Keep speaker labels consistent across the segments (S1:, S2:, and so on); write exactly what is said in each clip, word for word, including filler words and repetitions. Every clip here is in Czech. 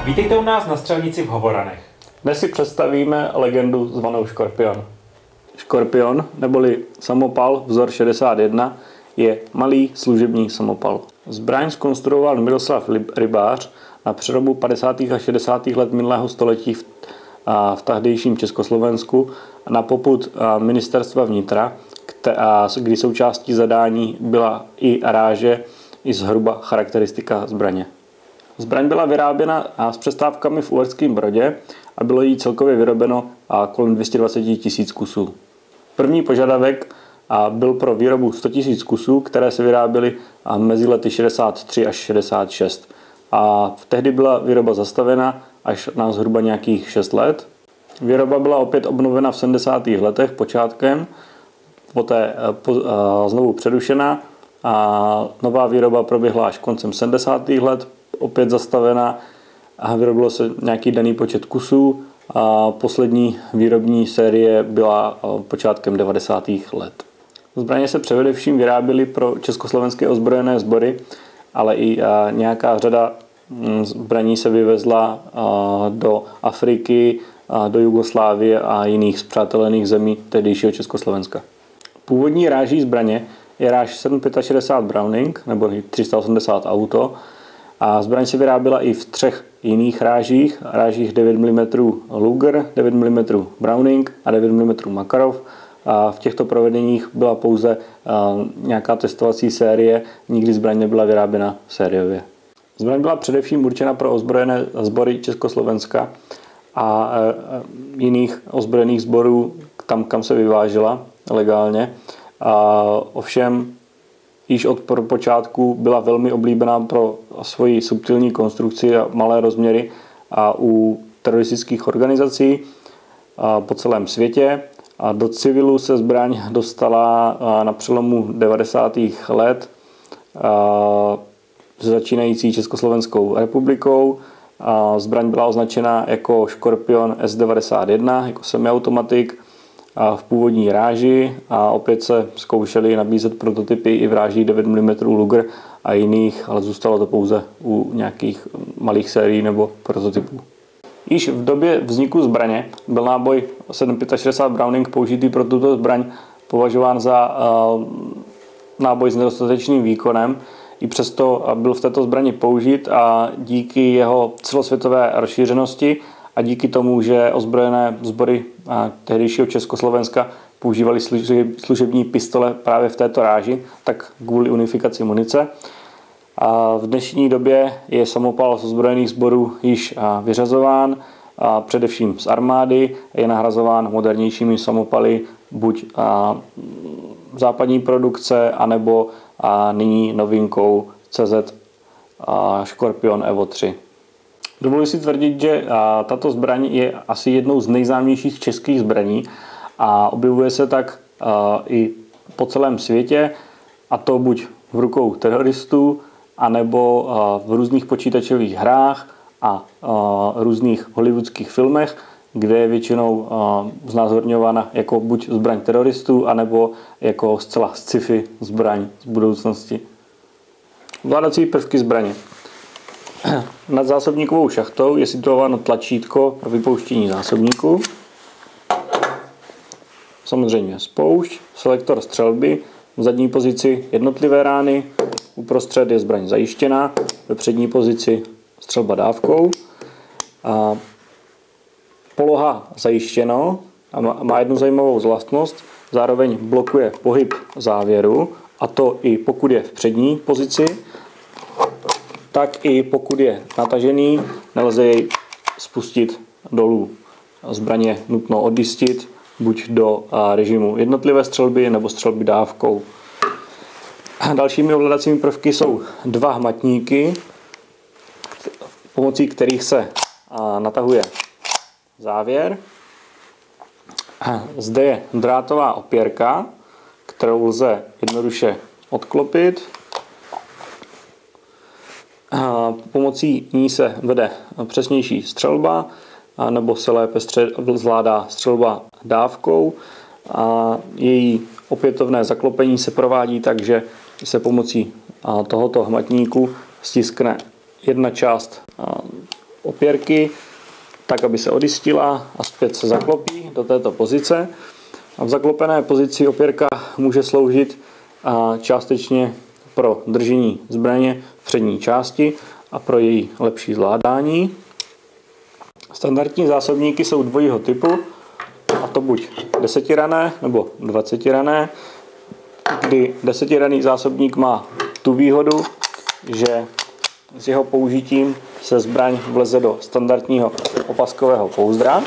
S1: Vítejte u nás na střelnici v Hovoranech.
S2: Dnes si představíme legendu zvanou Škorpion. Škorpion, neboli samopal vzor šedesát jedna, je malý služební samopal. Zbraň zkonstruoval Miroslav Rybář na přelomu padesátých a šedesátých let minulého století v, v tehdejším Československu na popud ministerstva vnitra, kdy součástí zadání byla i ráže, i zhruba charakteristika zbraně. Zbraň byla vyráběna s přestávkami v Uherském Brodě a bylo jí celkově vyrobeno kolem dvě stě dvacet tisíc kusů. První požadavek byl pro výrobu sto tisíc kusů, které se vyráběly mezi lety šedesát tři až šedesát šest. A tehdy byla výroba zastavena až na zhruba nějakých šest let. Výroba byla opět obnovena v sedmdesátých letech počátkem, poté znovu přerušena a nová výroba proběhla až koncem sedmdesátých let, opět zastavena a vyrobilo se nějaký daný počet kusů a poslední výrobní série byla počátkem devadesátých let. Zbraně se především vyráběly pro československé ozbrojené sbory, ale i nějaká řada zbraní se vyvezla do Afriky, do Jugoslávie a jiných spřátelených zemí tehdejšího Československa. Původní ráží zbraně je ráž sedm set šedesát pět Browning nebo tři sta osmdesát Auto a zbraň se vyráběla i v třech jiných rážích, rážích devět milimetrů Luger, devět milimetrů Browning a devět milimetrů Makarov. A v těchto provedeních byla pouze nějaká testovací série, nikdy zbraň nebyla vyráběna sériově. Zbraň byla především určena pro ozbrojené sbory Československa a jiných ozbrojených sborů, tam, kam se vyvážela legálně. A ovšem již od počátku byla velmi oblíbená pro svoji subtilní konstrukci a malé rozměry a u teroristických organizací po celém světě. A do civilu se zbraň dostala na přelomu devadesátých let s začínající Československou republikou. A zbraň byla označena jako Škorpion S devadesát jedna, jako semiautomatik v původní ráži a opět se zkoušely nabízet prototypy i v rážích devět milimetrů Luger a jiných, ale zůstalo to pouze u nějakých malých sérií nebo prototypů. Již v době vzniku zbraně byl náboj sedm set šedesát pět Browning použitý pro tuto zbraň považován za uh, náboj s nedostatečným výkonem. I přesto byl v této zbrani použit a díky jeho celosvětové rozšířenosti a díky tomu, že ozbrojené sbory tehdejšího Československa používali služební pistole právě v této ráži, tak kvůli unifikaci munice. A v dnešní době je samopal z ozbrojených sborů již vyřazován, a především z armády, je nahrazován modernějšími samopaly, buď západní produkce, anebo nyní novinkou C Z Škorpion Evo tři. Dovoluji si tvrdit, že tato zbraň je asi jednou z nejznámějších českých zbraní a objevuje se tak i po celém světě, a to buď v rukou teroristů, anebo v různých počítačových hrách a různých hollywoodských filmech, kde je většinou znázorňována jako buď zbraň teroristů, anebo jako zcela sci-fi zbraň z budoucnosti. Ovládací prvky zbraně. Nad zásobníkovou šachtou je situováno tlačítko pro vypouštění zásobníku. Samozřejmě spoušť, selektor střelby, v zadní pozici jednotlivé rány, uprostřed je zbraň zajištěná, ve přední pozici střelba dávkou. A poloha zajištěno a má jednu zajímavou vlastnost, zároveň blokuje pohyb závěru, a to i pokud je v přední pozici, tak i pokud je natažený, nelze jej spustit dolů. Zbraň je nutno odjistit buď do režimu jednotlivé střelby nebo střelby dávkou. Dalšími ovládacími prvky jsou dva hmatníky, pomocí kterých se natahuje závěr. Zde je drátová opěrka, kterou lze jednoduše odklopit. Pomocí ní se vede přesnější střelba, nebo se lépe zvládá střelba dávkou. A její opětovné zaklopení se provádí tak, že se pomocí tohoto hmatníku stiskne jedna část opěrky, tak aby se odjistila a zpět se zaklopí do této pozice. A v zaklopené pozici opěrka může sloužit částečně pro držení zbraně v přední části a pro její lepší zvládání. Standardní zásobníky jsou dvojího typu, a to buď desetirané nebo dvacetirané, kdy desetiraný zásobník má tu výhodu, že s jeho použitím se zbraň vleze do standardního opaskového pouzdra.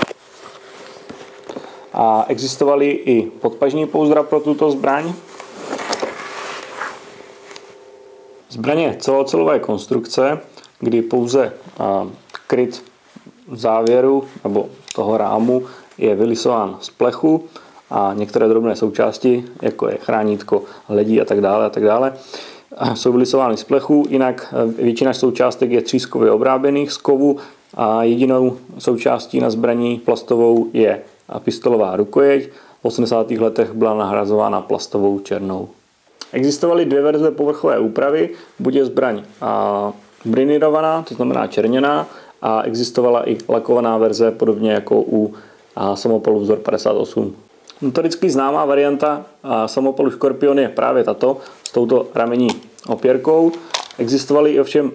S2: A existovaly i podpažní pouzdra pro tuto zbraň. Zbraně celocelové konstrukce, kdy pouze kryt závěru nebo toho rámu je vylisován z plechu a některé drobné součásti, jako je chránítko, ledí a tak dále, a tak dále, jsou vylisovány z plechu, jinak většina součástek je třískově obráběných z kovu a jedinou součástí na zbraní plastovou je pistolová rukojeť. V osmdesátých letech byla nahrazována plastovou černou. Existovaly dvě verze povrchové úpravy, buď je zbraň brinirovaná, to znamená černěná, a existovala i lakovaná verze, podobně jako u samopalu vzor padesát osm. Notoricky známá varianta samopalu Scorpion je právě tato, s touto ramení opěrkou. Existovaly i ovšem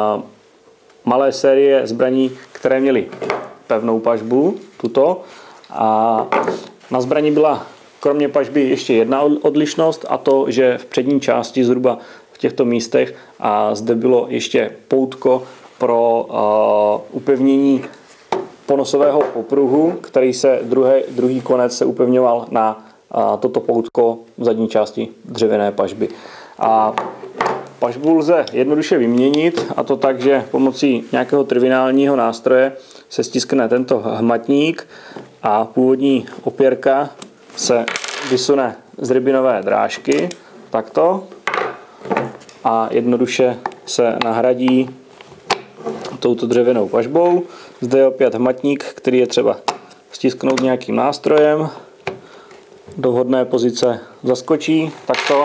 S2: malé série zbraní, které měly pevnou pažbu, tuto. A na zbraní byla kromě pažby ještě jedna odlišnost, a to, že v přední části zhruba v těchto místech a zde bylo ještě poutko pro uh, upevnění ponosového popruhu, který se druhý, druhý konec se upevňoval na uh, toto poutko v zadní části dřevěné pažby. A pažbu lze jednoduše vyměnit, a to tak, že pomocí nějakého triviálního nástroje se stiskne tento hmatník a původní opěrka se vysune z rybinové drážky takto a jednoduše se nahradí touto dřevěnou pažbou. Zde je opět hmatník, který je třeba stisknout nějakým nástrojem, do vhodné pozice zaskočí takto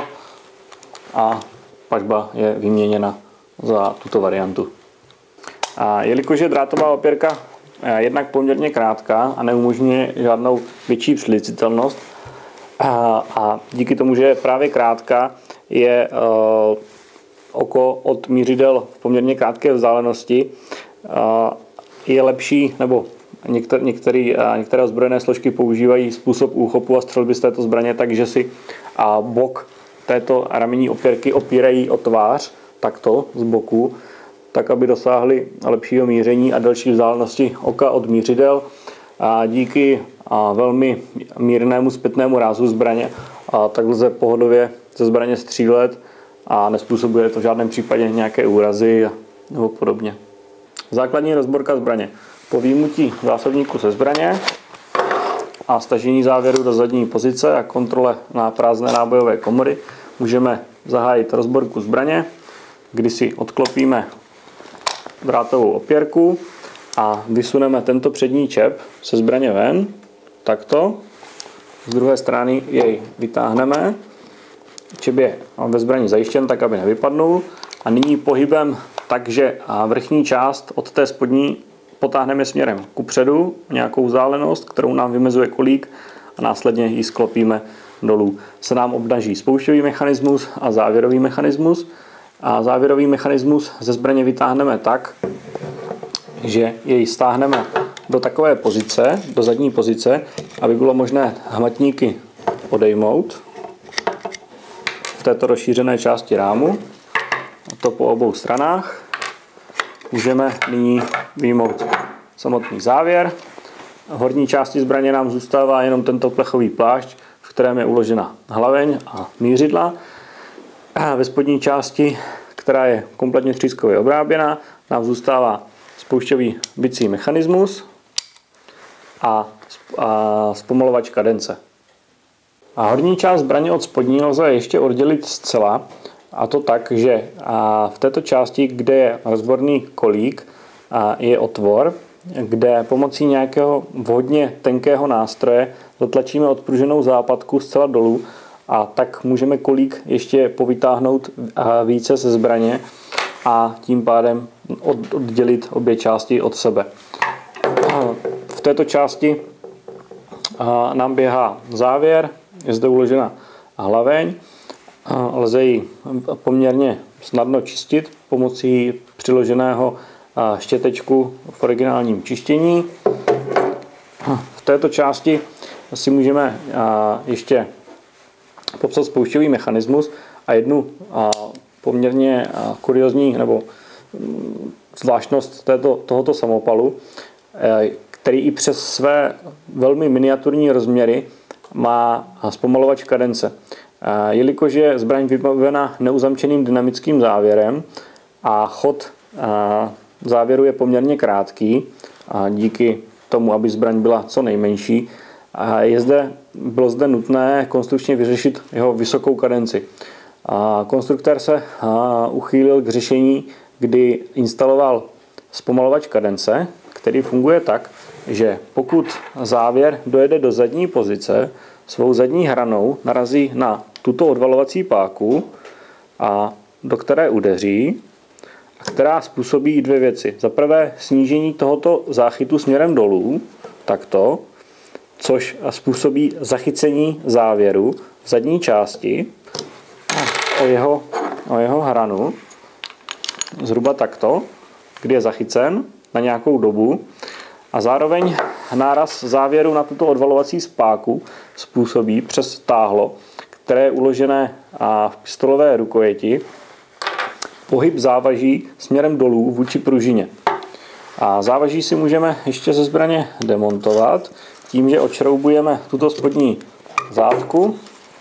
S2: a pažba je vyměněna za tuto variantu. A jelikož je drátová opěrka jednak poměrně krátká a neumožňuje žádnou větší přelicitelnost, a, a díky tomu, že je právě krátká, je uh, oko od mířidel v poměrně krátké vzdálenosti, uh, je lepší, nebo některé, některé, uh, některé ozbrojené složky používají způsob úchopu a střelby z této zbraně, takže si uh, bok této ramení opěrky opírají o tvář takto z boku, tak aby dosáhli lepšího míření a delší vzdálenosti oka od mířidel. A díky a velmi mírnému zpětnému rázu zbraně a tak lze pohodově ze zbraně střílet a nezpůsobuje to v žádném případě nějaké úrazy nebo podobně. Základní rozborka zbraně. Po výjimutí zásobníku ze zbraně a stažení závěru do zadní pozice a kontrole na prázdné nábojové komory můžeme zahájit rozborku zbraně, kdy si odklopíme drátovou opěrku a vysuneme tento přední čep se zbraně ven, takto. Z druhé strany jej vytáhneme. Čep je ve zbraní zajištěn tak, aby nevypadnul. A nyní pohybem takže vrchní část od té spodní potáhneme směrem kupředu, nějakou vzdálenost, kterou nám vymezuje kolík, a následně ji sklopíme dolů. Se nám obnaží spoušťový mechanismus a závěrový mechanismus. A závěrový mechanismus ze zbraně vytáhneme tak, že jej stáhneme do takové pozice, do zadní pozice, aby bylo možné hmatníky odejmout v této rozšířené části rámu. A to po obou stranách. Můžeme nyní vyjmout samotný závěr. V horní části zbraně nám zůstává jenom tento plechový plášť, v kterém je uložena hlaveň a mířidla. A ve spodní části, která je kompletně třískově obráběná, nám zůstává spoušťový bicí mechanismus a, a zpomalovač kadence. A horní část zbraně od spodní lze ještě oddělit zcela, a to tak, že v této části, kde je rozborný kolík, je otvor, kde pomocí nějakého vhodně tenkého nástroje zatlačíme odpruženou západku zcela dolů, a tak můžeme kolík ještě povytáhnout více ze zbraně a tím pádem oddělit obě části od sebe. V této části nám běhá závěr, je zde uložena hlaveň, lze ji poměrně snadno čistit pomocí přiloženého štětečku v originálním čištění. V této části si můžeme ještě popsat spoušťový mechanismus a jednu poměrně kuriozní nebo zvláštnost této, tohoto samopalu, který i přes své velmi miniaturní rozměry má zpomalovač kadence. Jelikož je zbraň vybavena neuzamčeným dynamickým závěrem a chod závěru je poměrně krátký, a díky tomu, aby zbraň byla co nejmenší, je zde, bylo zde nutné konstrukčně vyřešit jeho vysokou kadenci. Konstruktér se uchýlil k řešení, kdy instaloval zpomalovač kadence, který funguje tak, že pokud závěr dojede do zadní pozice, svou zadní hranou narazí na tuto odvalovací páku, a do které udeří, a která způsobí dvě věci. Za prvé snížení tohoto záchytu směrem dolů, takto, což způsobí zachycení závěru v zadní části o jeho, o jeho hranu, zhruba takto, kdy je zachycen na nějakou dobu, a zároveň náraz závěru na tuto odvalovací spáku způsobí přes táhlo, které je uložené v pistolové rukojeti, pohyb závaží směrem dolů vůči pružině. A závaží si můžeme ještě ze zbraně demontovat tím, že odšroubujeme tuto spodní zátku.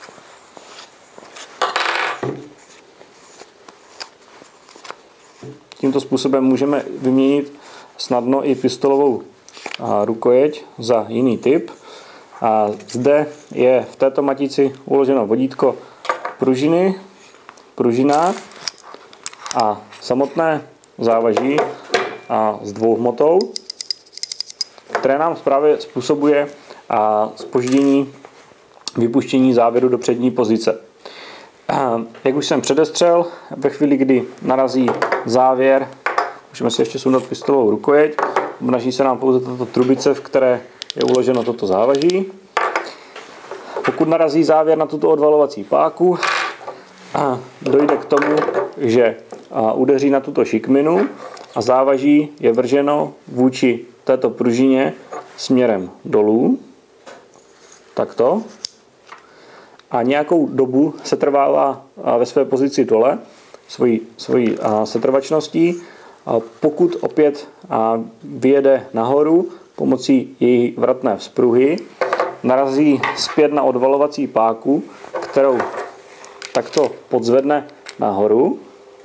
S2: Tímto způsobem můžeme vyměnit snadno i pistolovou rukojeť za jiný typ. A zde je v této matici uloženo vodítko pružiny, pružina a samotné závaží a s dvouhmotou, které nám právě způsobuje zpoždění vypuštění závěru do přední pozice. Jak už jsem předestřel, ve chvíli, kdy narazí závěr, můžeme si ještě sundat pistolovou rukojeť, obnaží se nám pouze tato trubice, v které je uloženo toto závaží. Pokud narazí závěr na tuto odvalovací páku, dojde k tomu, že udeří na tuto šikminu a závaží je vrženo vůči této pružině směrem dolů, takto. A nějakou dobu se trvává ve své pozici dole, svojí, svojí setrvačností. Pokud opět vyjede nahoru pomocí její vratné vzpruhy, narazí zpět na odvalovací páku, kterou takto podzvedne nahoru,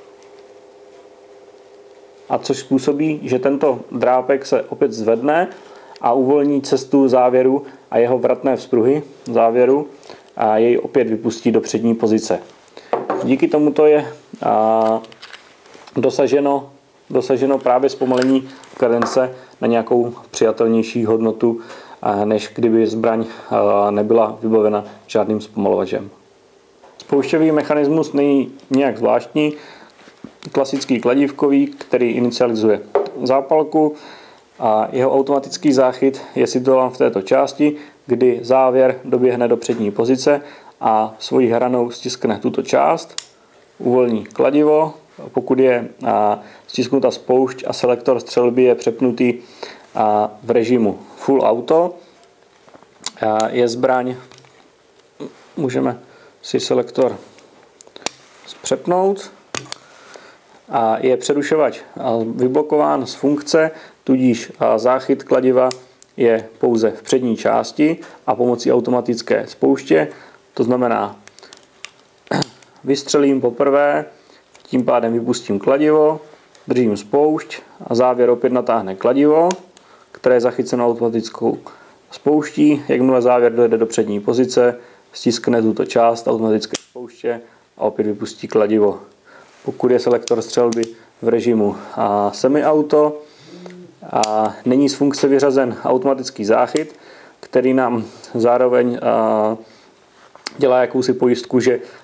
S2: a což způsobí, že tento drápek se opět zvedne a uvolní cestu závěru a jeho vratné vzpruhy závěru a jej opět vypustí do přední pozice. Díky tomuto je a, dosaženo, dosaženo právě zpomalení kadence na nějakou přijatelnější hodnotu, a, než kdyby zbraň a, nebyla vybavena žádným zpomalovačem. Spoušťový mechanismus není nějak zvláštní, klasický kladívkový, který inicializuje zápalku, a jeho automatický záchyt je situován v této části, kdy závěr doběhne do přední pozice a svojí hranou stiskne tuto část, uvolní kladivo. Pokud je stisknuta spoušť a selektor střelby je přepnutý v režimu full auto, je zbraň, můžeme si selektor přepnout, a je přerušovač vyblokován z funkce, tudíž záchyt kladiva je pouze v přední části a pomocí automatické spouště. To znamená, vystřelím poprvé, tím pádem vypustím kladivo, držím spoušť a závěr opět natáhne kladivo, které je zachyceno automatickou spouští. Jakmile závěr dojde do přední pozice, stiskne tuto část automatické spouště a opět vypustí kladivo. Pokud je selektor střelby v režimu semi-auto a není z funkce vyřazen automatický záchyt, který nám zároveň dělá jakousi pojistku, že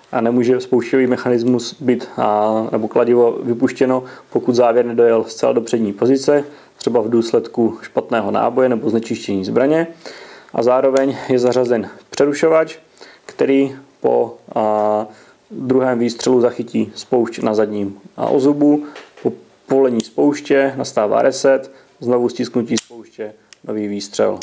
S2: a nemůže spouštěvý mechanismus být a, nebo kladivo vypuštěno, pokud závěr nedojel zcela do přední pozice, třeba v důsledku špatného náboje nebo znečištění zbraně. A zároveň je zařazen přerušovač, který po a, druhém výstřelu zachytí spoušť na zadním ozubu. Po povolení spouště nastává reset, znovu stisknutí spouště, nový výstřel.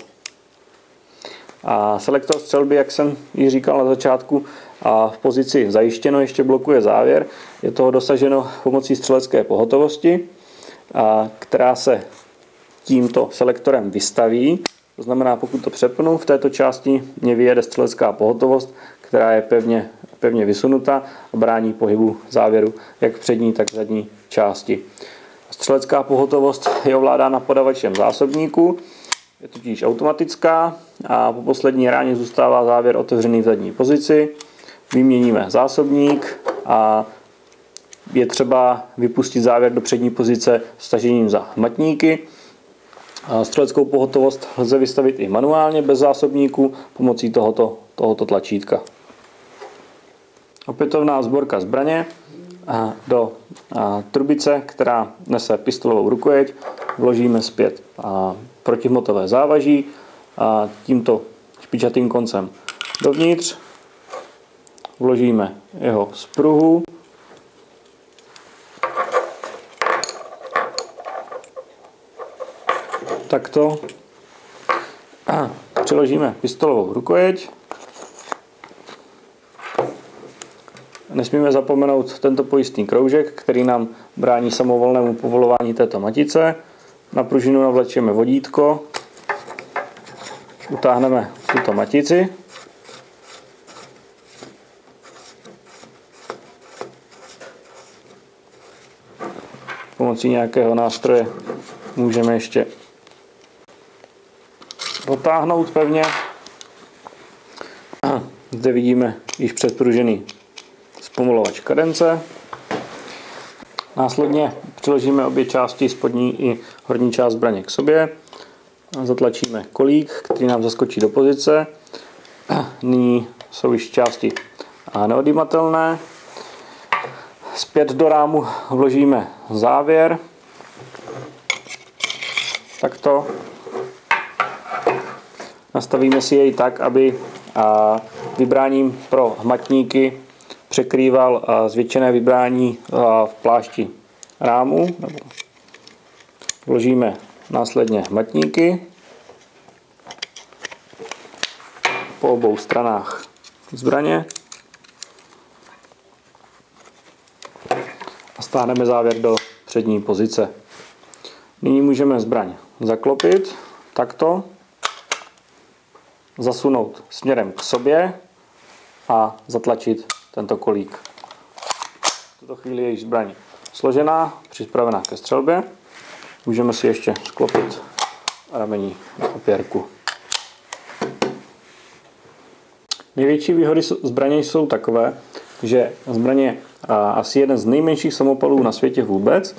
S2: A selektor střelby, jak jsem ji říkal na začátku, a v pozici zajištěno ještě blokuje závěr. Je toho dosaženo pomocí střelecké pohotovosti, a která se tímto selektorem vystaví. To znamená, pokud to přepnu, v této části mě vyjede střelecká pohotovost, která je pevně, pevně vysunuta a brání pohybu závěru jak přední, tak zadní části. Střelecká pohotovost je ovládána podavačem zásobníku, je totiž automatická a po poslední ráně zůstává závěr otevřený v zadní pozici. Vyměníme zásobník a je třeba vypustit závěr do přední pozice stažením za hmatníky. Střeleckou pohotovost lze vystavit i manuálně bez zásobníku pomocí tohoto, tohoto tlačítka. Opětovná sborka zbraně. Do trubice, která nese pistolovou rukojeť, vložíme zpět protihmotové závaží a tímto špičatým koncem dovnitř. Vložíme jeho spruhu. Takto. A přiložíme pistolovou rukojeť. Nesmíme zapomenout tento pojistný kroužek, který nám brání samovolnému povolování této matice. Na pružinu navlečeme vodítko, utáhneme tuto matici. Pomocí nějakého nástroje můžeme ještě dotáhnout pevně. A zde vidíme již předpružený zpomalovač kadence. Následně přiložíme obě části, spodní i horní část zbraně k sobě. Zatlačíme kolík, který nám zaskočí do pozice. Nyní jsou již části neodjímatelné. Zpět do rámu vložíme závěr. Takto. Nastavíme si jej tak, aby vybráním pro hmatníky překrýval zvětšené vybrání v plášti rámu. Vložíme následně hmatníky po obou stranách zbraně a stáhneme závěr do přední pozice. Nyní můžeme zbraň zaklopit takto, zasunout směrem k sobě a zatlačit tento kolík. V tuto chvíli je již zbraň složená, připravená ke střelbě. Můžeme si ještě sklopit ramení opěrku. Největší výhody zbraně jsou takové, že zbraně je asi jeden z nejmenších samopalů na světě vůbec.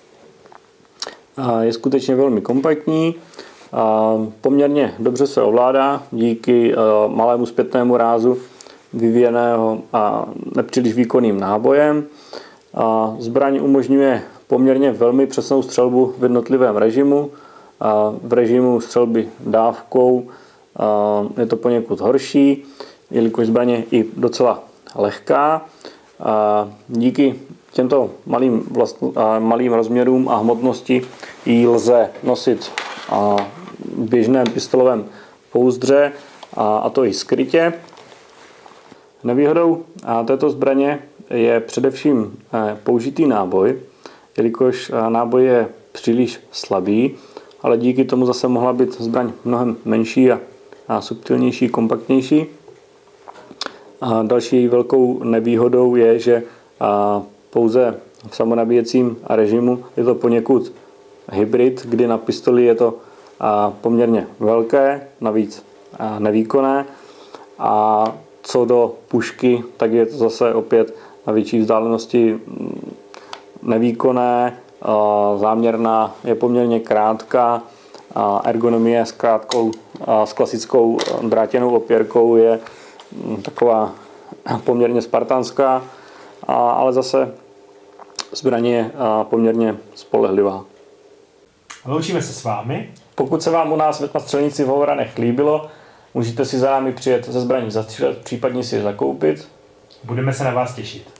S2: Je skutečně velmi kompaktní, poměrně dobře se ovládá díky malému zpětnému rázu vyvíjeného a nepříliš výkonným nábojem. Zbraň umožňuje poměrně velmi přesnou střelbu v jednotlivém režimu. V režimu střelby dávkou je to poněkud horší, jelikož zbraň je i docela lehká. Díky těmto malým, vlastn- malým rozměrům a hmotnosti ji lze nosit v běžném pistolovém pouzdře, a to i skrytě. Nevýhodou této zbraně je především použitý náboj, jelikož náboj je příliš slabý, ale díky tomu zase mohla být zbraň mnohem menší a, a subtilnější, kompaktnější. A další velkou nevýhodou je, že pouze v samonabíjecím režimu je to poněkud hybrid, kdy na pistoli je to poměrně velké, navíc nevýkonné, a co do pušky, tak je to zase opět na větší vzdálenosti nevýkonné, záměrná je poměrně krátká, ergonomie s krátkou, s klasickou drátěnou opěrkou je taková poměrně spartanská, a, ale zase zbraň je poměrně spolehlivá.
S1: Loučíme se s vámi.
S2: Pokud se vám u nás na střelnici v Hovoranech líbilo, můžete si za námi přijet ze zbraní zastřílet, případně si je zakoupit.
S1: Budeme se na vás těšit.